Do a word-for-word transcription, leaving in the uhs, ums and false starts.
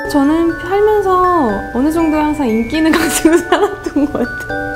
저는 살면서 어느 정도 항상 인기 있는 가수로 살았던 것 같아요.